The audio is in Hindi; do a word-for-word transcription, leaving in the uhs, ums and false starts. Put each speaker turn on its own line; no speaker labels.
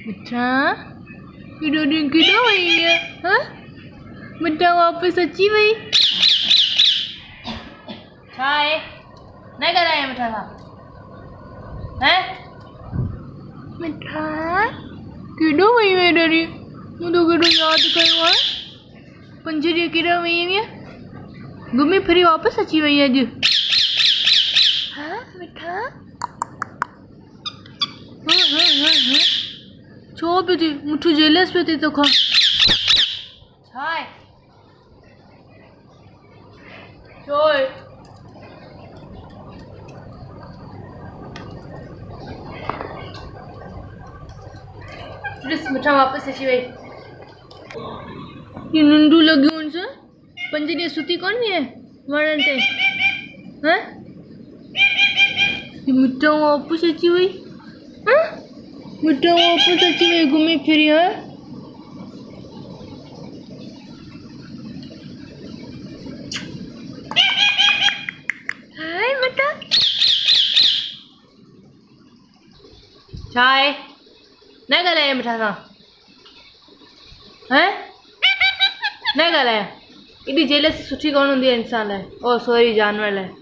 मिठा किडो दिन किडो वही है हाँ मिठा वापस अची वही छाए नहीं कर रहा है मिठा सा हैं मिठा किडो वही है डरी मुझे किडो याद करो है पंजरी किडो वही है घूमी फिरी वापस अची वही है अज हाँ मिठा हाँ हाँ हाँ हाँ छो पे थी मुठो जेलस पे थी तो खा छाए छोय मिठा वापस अची वही ये नंडू लगी उनसे पंजरी सुती कौन भी है वरण ते हैं ये मिठा वापस अची वही हाँ मिठा वापस अची वही घूमी फिरी है हाय मिठा चाय नहीं गला है मिठा सा हैं नहीं गला है इडी जेलस सुठी कौन होंदी है इंसान लाए और सॉरी जानवर लाए।